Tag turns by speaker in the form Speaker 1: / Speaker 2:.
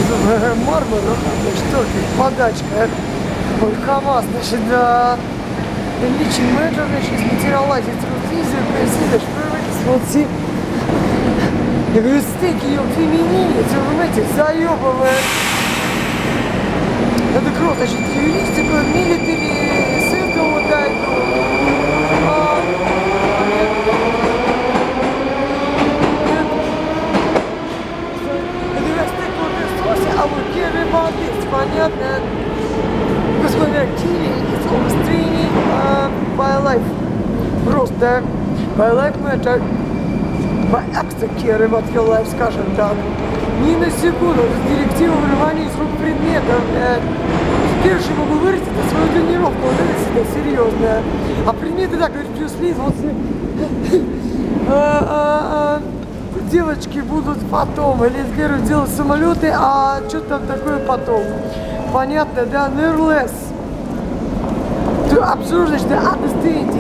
Speaker 1: Мармар, что ты, подачка. Вот КамАЗ, значит, да. Личный менеджер, значит, из материалайзер, трудизер, пресидер, шпрывайки, я говорю, стейки ее применили, вы понимаете, заебывая. Это круто, значит, юристику, милитари, с этого дайку. А вот Кири молодец, понятно. Господин Кири is always training by life. Просто by life matter. By extra care about your life, скажем так. Ни на секунду. Директива вырывания из рук предметов. Первый могу выразить это свою тренировку. Вот это всегда серьезно. А предметы так, говорит, плюс-лиз, вот девочки будут потом, или первых делать самолеты, а что там такое потом? Понятно, да? Nevertheless, to observe the understanding